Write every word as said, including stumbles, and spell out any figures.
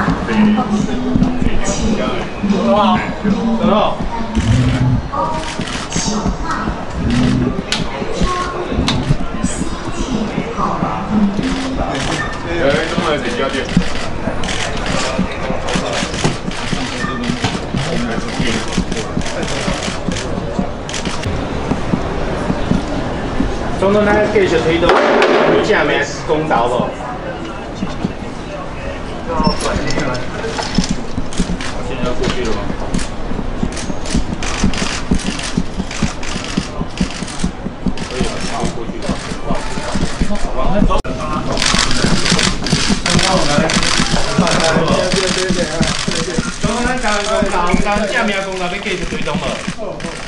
很好，很好。 哎，弄来谁家店？ 总统咱继续推动女正面公道无？ 现在过去了吗？可以了，过去了。往那走。总统咱刚公道，刚正面公道要继续推动无？